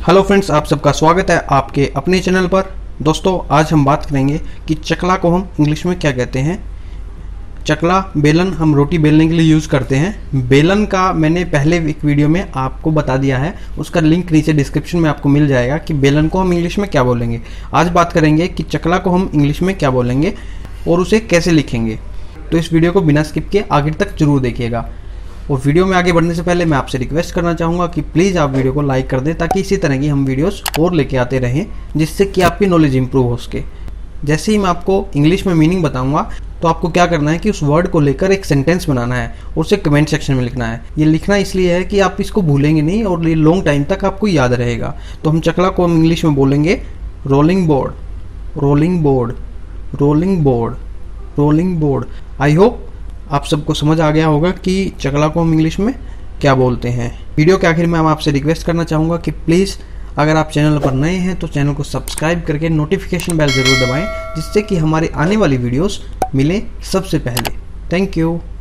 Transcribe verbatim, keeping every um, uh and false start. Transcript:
Hello friends, आप सबका स्वागत है आपके अपने चैनल पर। दोस्तों, आज हम बात करेंगे कि चकला को हम इंग्लिश में क्या कहते हैं। चकला बेलन हम रोटी बेलने के लिए यूज़ करते हैं। बेलन का मैंने पहले एक वीडियो में आपको बता दिया है, उसका लिंक नीचे डिस्क्रिप्शन में आपको मिल जाएगा कि बेलन को हम इंग्लिश में क्या बोलेंगे। आज बात करेंगे कि चकला को हम इंग्लिश में क्या बोलेंगे और उसे कैसे लिखेंगे। तो इस वीडियो को बिना स्किप किए आगे तक जरूर देखिएगा। और वीडियो में आगे बढ़ने से पहले मैं आपसे रिक्वेस्ट करना चाहूँगा कि प्लीज़ आप वीडियो को लाइक कर दें, ताकि इसी तरह की हम वीडियोस और लेके आते रहें, जिससे कि आपकी नॉलेज इंप्रूव हो सके। जैसे ही मैं आपको इंग्लिश में मीनिंग बताऊंगा, तो आपको क्या करना है कि उस वर्ड को लेकर एक सेंटेंस बनाना है और उसे कमेंट सेक्शन में लिखना है। ये लिखना इसलिए है कि आप इसको भूलेंगे नहीं और ये लॉन्ग टाइम तक आपको याद रहेगा। तो हम चकला को हम इंग्लिश में बोलेंगे rolling board, rolling board, rolling board, rolling board. I hope आप सबको समझ आ गया होगा कि चकला को हम इंग्लिश में क्या बोलते हैं। वीडियो के आखिर में मैं आपसे रिक्वेस्ट करना चाहूँगा कि प्लीज़ अगर आप चैनल पर नए हैं तो चैनल को सब्सक्राइब करके नोटिफिकेशन बेल ज़रूर दबाएं, जिससे कि हमारे आने वाली वीडियोस मिले सबसे पहले। Thank you.